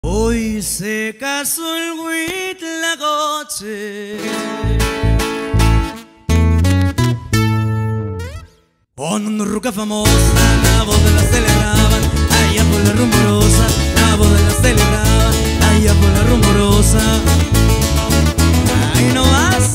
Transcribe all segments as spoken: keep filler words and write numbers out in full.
Hoy se casó el Huitlagoche con una ruca famosa, la boda la celebraban allá por la rumorosa, la boda la celebraban allá por la rumorosa. Ahí no vas.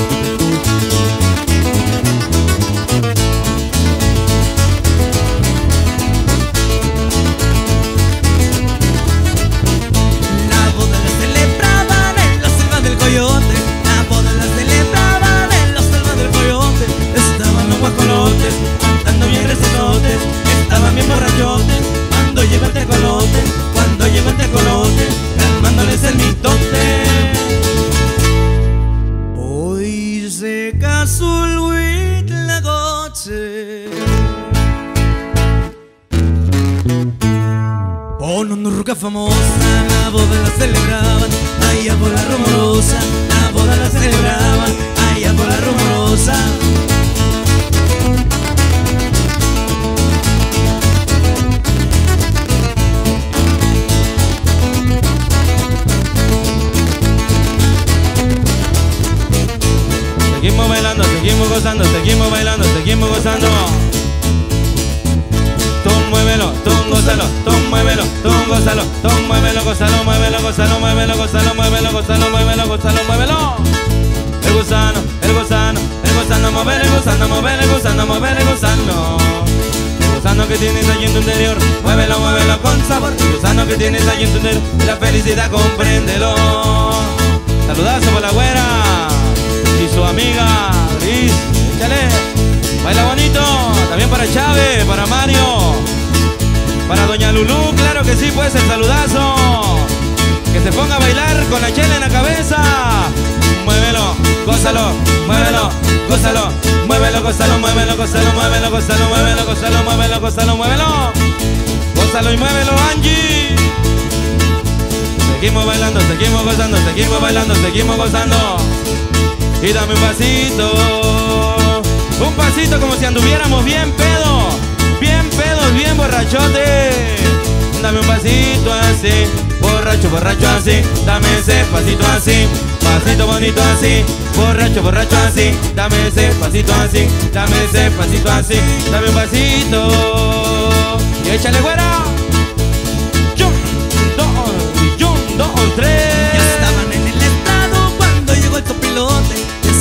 Cantando bien recesotes, estaban bien borrachotes. Cuando llegó el tecolote, cuando llegó el tecolote, calmándoles el mitote. Hoy se casó el Huitlagoche con una ruca famosa, la boda la celebraban allá por la rumorosa, la boda la celebraban allá por la rumorosa. Seguimos bailando, seguimos gozando, seguimos bailando, seguimos gozando. Tú muévelo, tú gózalo, tú muévelo, tú gózalo, tú muévelo, gózalo, muévelo, gózalo, muévelo, gózalo, muévelo, gózalo, muévelo, gózalo, muévelo. El gusano, el gusano, el gusano, mover, el gusano, mover, el gusano, mover, el gusano. El gusano que tienes allí en tu interior, muévelo, muévelo con sabor. El gusano que tienes allí en tu interior, la felicidad compréndelo. Saludazo por la güera y su amiga Gris, échale, baila bonito, también para Chávez, para Mario, para Doña Lulú, claro que sí, pues el saludazo, que se ponga a bailar con la chela en la cabeza, muévelo, gózalo, muévelo, gózalo, muévelo, gózalo, muévelo, gózalo, muévelo, gózalo, muévelo, gózalo, muévelo, gózalo, muévelo, gózalo y muévelo, Angie. Seguimos bailando, seguimos gozando, seguimos bailando, seguimos gozando. Y dame un pasito, un pasito como si anduviéramos bien pedo, bien pedos, bien borrachote. Dame un pasito así, borracho, borracho así. Dame ese pasito así, pasito bonito así. Borracho, borracho así. Dame ese pasito así, dame ese pasito así. Dame un pasito y échale güera. Yum, dos, yum, dos, tres. Ya estaban en el estrado cuando llegó el copilote.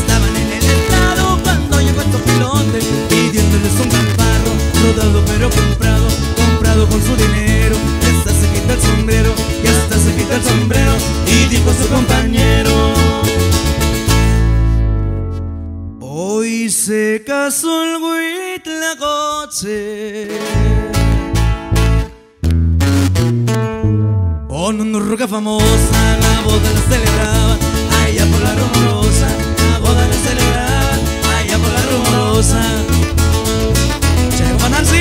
Pidiéndoles un gambarro, rodado pero comprado, comprado con su dinero. Y hasta se quita el sombrero, y hasta se quita el sombrero. Y dijo a su compañero: hoy se casó el Huitlagoche con una ruca famosa, la boda la celebraban allá por la rumorosa, la boda la celebraban allá por la rumorosa. Llegó Nancy.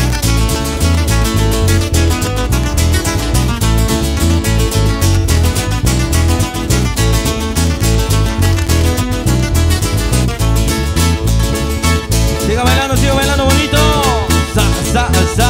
Siga bailando, siga bailando bonito. Sa, sa, sa.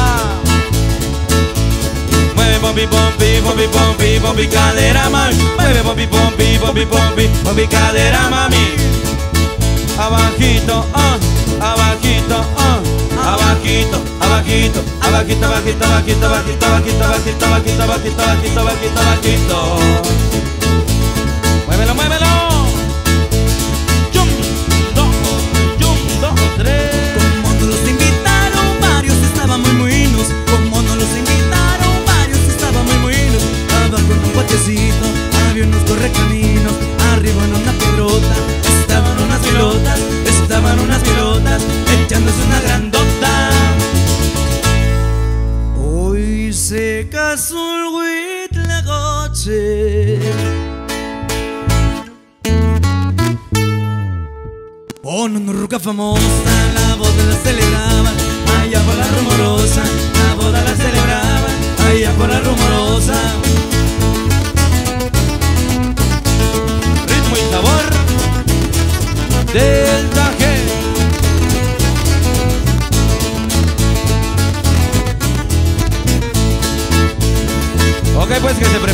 Mueve pompi, pompi, pompi, pompi, pompi, cadera, mami. Mueve pompi, pompi, pompi, pompi, pompi, cadera, mami. Abajito, ah, abajito, ah, abajito, abajito, abajito, abajito, abajito, abajito, abajito, abajito, abajito, abajito, abajito, abajito, abajito. Muévelo, muévelo. Yum, dos, yum, dos, tres. Como no los invitaron, varios estaban muy buenos. Como no los invitaron, varios estaban muy buenos. Abajo en un cochecito había unos correcaminos, arriba en una pedrota estaban unas pilotas, estaban unas pilotas echándose una grandota. Hoy se casó el Huitlagoche con una ruca famosa, la boda la celebraban allá por la rumorosa, la boda la celebraban allá por la rumorosa. Ritmo y sabor del traje. Ok, pues que se prepare.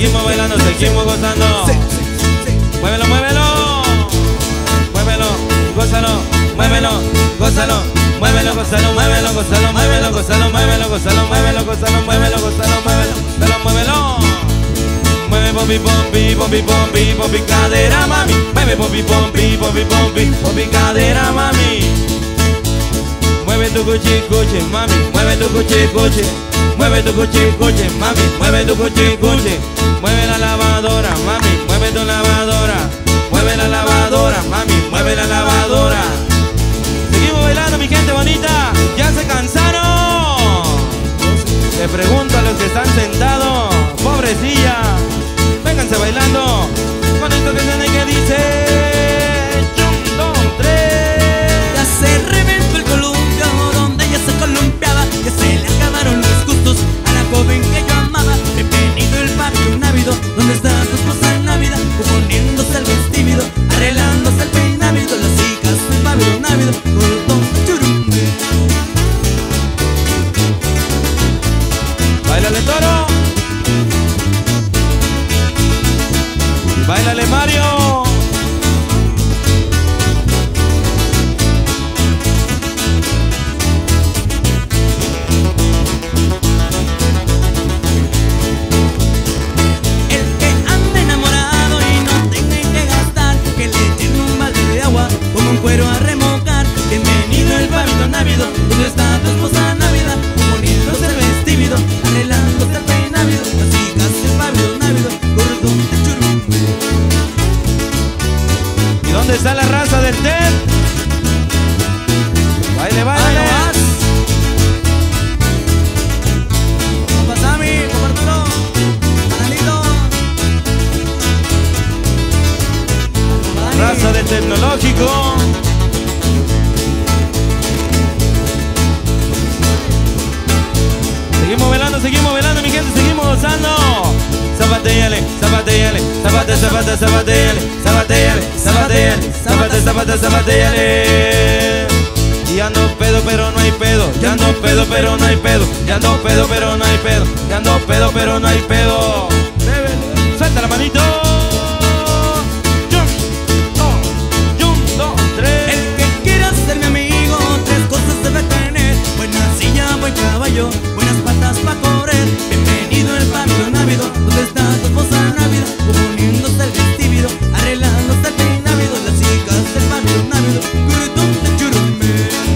seguimos bailando, seguimos gozando. Sí, sí, sí. Muévelo, muévelo. Muévelo, gózalo, muévelo, gózalo. Muévelo, gózalo, muévelo, gózalo, muévelo, gózalo, muévelo, gózalo, muévelo, gózalo, muévelo, gózalo, muévelo, gózalo, muévelo. Mueve pompi, pompi, pompi, pompi, pompi, cadera, mami. Mueve pompi, pompi, pompi, pompi, pompi, cadera, mami. Mueve tu cuchi, cuchi, mami. Mueve tu cuchi, cuchi. Mueve tu cuchi, cuchi, mami. Mueve tu cuchi, cuchi. Mueve la lavadora, mami. Mueve tu lavadora. Mueve la lavadora, mami. Mueve la lavadora. Seguimos bailando, mi gente bonita. ¿Ya se cansaron? Le pregunto a los que están sentados. Pobrecilla. Vénganse bailando con esto que tiene que dice un, dos, tres. Ya se reventó el columpio donde ella se columpiaba. Ya se le acabaron los gustos a la joven que yo amaba. Bienvenido el barrio návido donde está tu esposa návida, componiéndose el vestíbido, arreglándose el peinávido. Las hijas del barrio návido, cordón churumbe. Báilale, toro. Báilale, Mario. El que ande enamorado y no tenga que gastar, que le echen un balde de agua como un cuero a remojar. Bienvenido el pavito návido donde está tu esposa návida, componiéndose el vestíbido, arreglándose el peinávido. Las hijas del pavito návido, cordón de churumbe. ¿Y dónde está la raza del T E D? Baile, baile. Compa Sammy, compa Arturo, Manalito, Raza del tecnológico. Seguimos bailando, seguimos bailando, mi gente, seguimos gozando. Zapateale, zapateale, zapate, zapate, zapateale, zapateale, zapateale, zapate, zapate, zapateale. Y ando pedo pero no hay pedo, ya ando pedo pero no hay pedo, ya ando pedo pero no hay pedo, ya ando pedo pero no hay pedo. Bébele, suelta la manito. Un, dos, tres. el que quiera ser mi amigo, tres cosas debe tener: buena silla, buen caballo, buenas patas pa' correr. Bienvenido el pavito návido donde está tu esposa návida, componiéndose el vestíbido, arreglándose el peinávido. Las hijas del pavito návido, cordón de churumbe.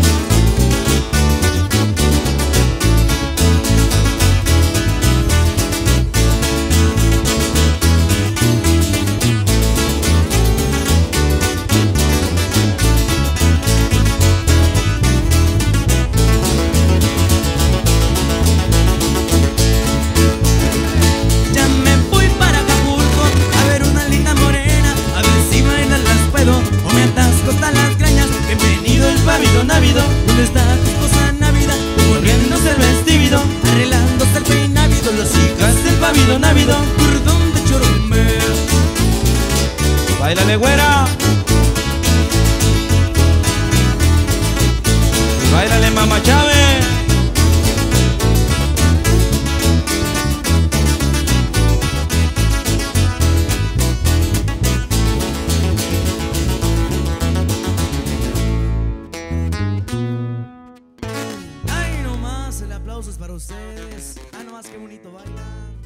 Ya me voy para Acapulco a ver una linda morena, a ver si bailan las puedo o me atasco hasta las grañas. Bienvenido el pavito návido donde está tu esposa návida, corriéndose el vestíbido, arreglándose el peinávido. Las hijas del pavito návido, cordón de churumbe. Báilale, güera. Y báilale, mamá Chávez. Ay, no más, el aplauso es para ustedes. Ah, no más, qué bonito bailan.